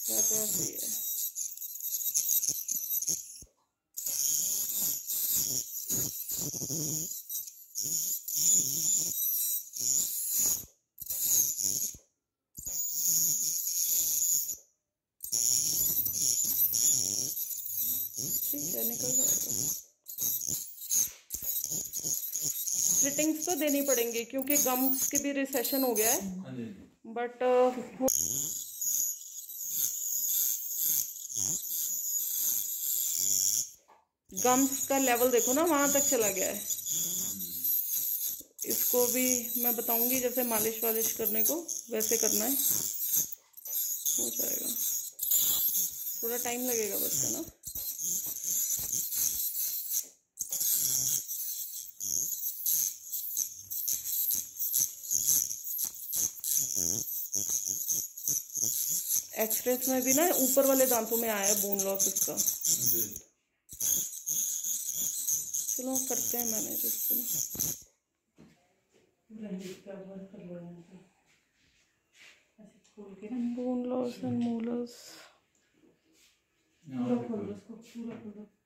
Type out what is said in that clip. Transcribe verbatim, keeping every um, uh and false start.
वैसे वैसे ही है। ठीक है, निकल जाएगा। स्प्लिटिंग्स तो देनी पड़ेंगी क्योंकि गम्स की भी रिसेशन हो गया है, बट गम्स का लेवल देखो ना, वहां तक चला गया है। इसको भी मैं बताऊंगी, जैसे मालिश वालिश करने को वैसे करना है, हो जाएगा। थोड़ा टाइम लगेगा बस का ना। एक्सप्रेस में भी ना ऊपर वाले दांतों में आया है बोन लॉस इसका। चलो करते हैं मैनेज इसको ना। बोन लॉस एंड मोलर्स पूरा खोलो, उसको पूरा खोलो।